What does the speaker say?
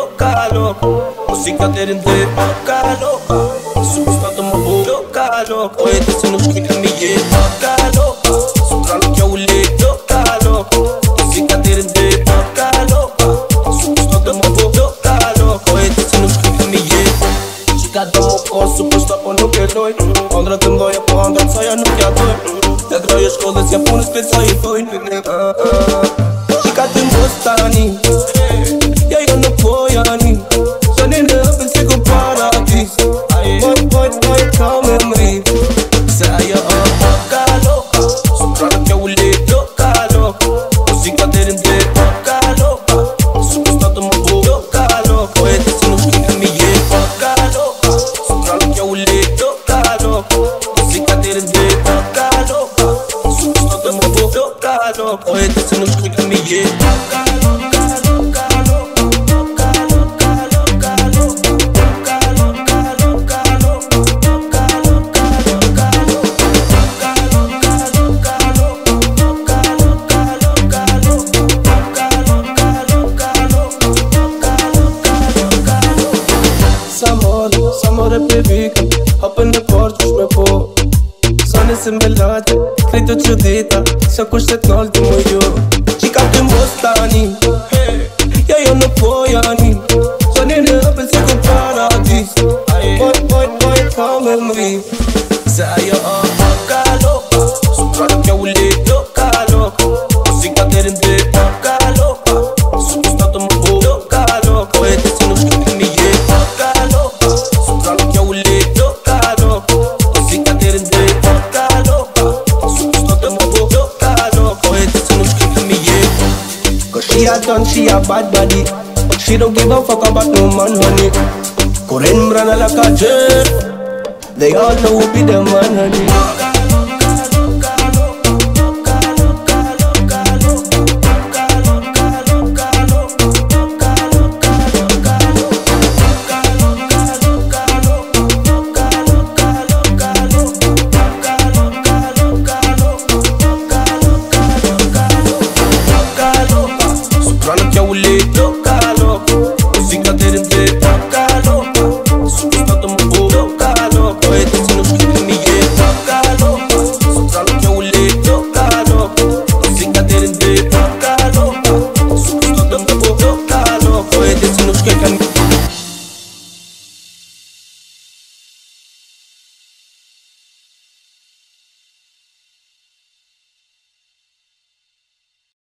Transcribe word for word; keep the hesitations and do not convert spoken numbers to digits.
louca, louca. Música derinden louca, louca. Superstar de uma boca, louca, louca. Oi, desce no escrito me é louca, louca. Supra no que eu olhei, louca, louca. Música derinden louca, louca. Superstar de uma boca, louca, louca. Oi, desce no escrito me é chica de uma cor, superstar por no que dói. Andra tem dói, a andra saia no que a dói. Te droia escola, se a pôr no espelho, sai foi. Chica tem gostani. E aí eu não foi ani. Já nem não pensei com paradis. Boy, boy, boy, calma me. Saia louca, louca. Supra no que eu olhei, louca, louca. Música derinden louca, louca. Superstar de uma boca, louca, louca. Oi, desce no escrito me é louca, louca. Supra no que eu olhei, louca, louca. Música derinden louca, louca. Superstar de uma boca, louca, louca. Oi, desce no escrito me é louca, louca. Samore pe vică, hapă de porci me po. Soane se melate, credo ciudita, se cuștet nolti mă eu. Chica te mostani, ja eu nu poi ani. Soane ne apese cu paradis. Boy, boy, boy, come me. Saia louca, louca. Supra no que eu olhei, louca, louca. Música derinden louca, louca. Superstar de uma boca, louca, louca. Oi, desce no escrito me é louca, louca. Supra no que eu olhei, louca, louca. Música derinden louca, louca. Superstar de uma boca, louca, louca. Oi, desce no escrito me é. Cause she a done, she a bad body. She don't give a fuck about no man honey. Koren brana la kaje. They all know who be the man honey.